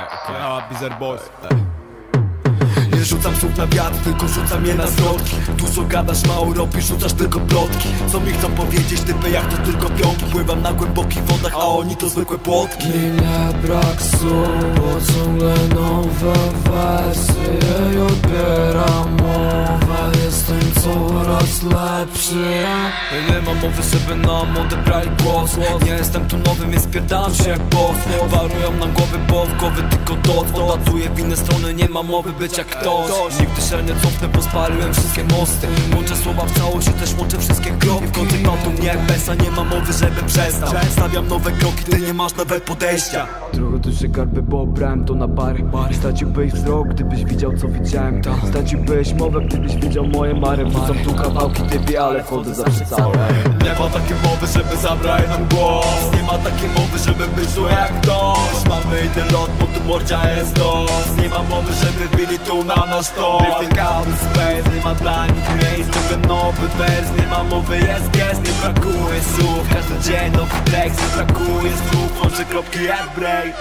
Bizarre Boys. Nie rzucam słów na wiatr, tylko rzucam je na zwrotki. Dużo gadasz, mało robisz, rzucasz tylko plotki. Co mi chcą powiedzieć, typy jak to tylko pionki. Pływam na głębokich wodach, a oni to zwykłe płotki. Mi nie brak słów, bo ciągle nowe wersje i odbieram mowę. Jestem coraz lepszy. Nie mam mowy, żeby nam odebrali głos. Nie jestem tu nowy, więc spierdam się jak boss. Warują nam głowy, bo w głowy tylko doc. Odlatuję w inne strony, nie mam mowy być jak ktoś. Nigdy się nie cofnę, bo spaliłem wszystkie mosty. Łączę słowa w całość i też łączę wszystkie kropki. Kończę tu mnie jak Besa, nie mam mowy, żeby przestał. Stawiam nowe kroki, ty nie masz nawet podejścia. Trochę duży karpy, bo brałem to na bary. Straciłbyś wzrok, gdybyś widział co widziałem. Straciłbyś mowę, gdybyś widział moje mary. Wrzucam tu kawałki tybie, ale wchodzę zawsze całe. Nie ma takiej mowy, żeby zabrać nam głos. Nie ma takiej mowy, żeby być zły jak ktoś. Mamy jeden lot, bo tu mordzia jest los. Nie ma mowy, żeby bili tu na nasz tor. Drifting out in space, nie ma dla nich miejsc. Lubię nowy wers, nie ma mowy, jest gest. Nie brakuje słów, każdy dzień nowy tekst. Nie brakuje słów, łączę kropki jak break.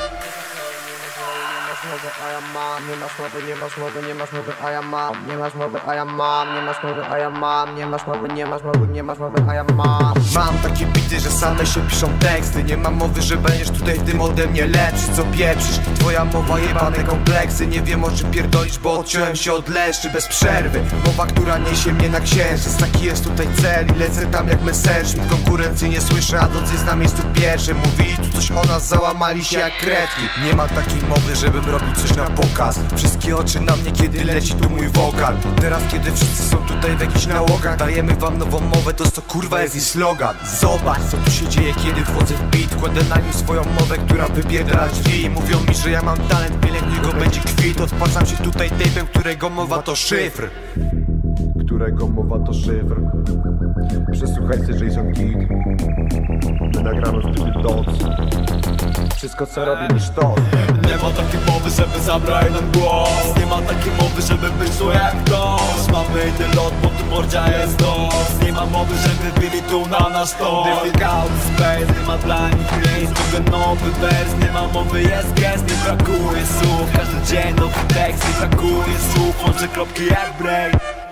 A ja mam, nie masz mowy, nie masz mowy, nie masz mowy, a ja mam, nie masz mowy, a ja mam, nie masz mowy, a ja mam, nie masz mowy, nie masz mowy, nie masz mowy, a ja mam. Mam takie bity, że same się piszą teksty. Nie mam mowy, że będziesz tutaj w tym ode mnie lepszy. Co pieprzysz? Twoja mowa jebane kompleksy. Nie wiem o czym pierdolisz, bo odciąłem się od leszczy bez przerwy. Mowa, która niesie mnie na księżyc. Taki jest tutaj cel i lecę tam jak Messerschmitt. Konkurencji nie słyszę, a doc jest na miejscu pierwszym. Mówili tu coś o nas, załamali się jak kredki. Nie ma takiej mowy, żebym robił coś na pokaz. Wszystkie oczy na mnie, kiedy leci tu mój wokal. Teraz, kiedy wszyscy są tutaj w jakichś nałogach, dajemy wam nową mowę, to co kurwa jest i slogan. Zobacz, co tu się dzieje, kiedy wchodzę w beat. Kładę na nim swoją mowę, która wypierdala drzwi. Mówią mi, że ja mam talent, pielęgnuj go, będzie kwit. Odpłacam się tutaj tapem, którego mowa to szyfr. Którego mowa to szyfr. Przesłuchaj się Jason Kidd. Nagramy w tym doc. Wszystko co robi niż to. Nie ma takiej mowy, żeby zabrać nam głos. Nie ma takiej mowy, żeby być zły jak ktoś. Mamy jeden lot, bo tu mordzia jest los. Nie ma mowy, żeby bili tu na nasz tor. Drifting out in space, nie ma dla nich miejsc. Lubię nowy wers, nie ma mowy, jest gest. Nie brakuje słów, każdy dzień nowy tekst. Nie brakuje słów, łączę kropki jak break.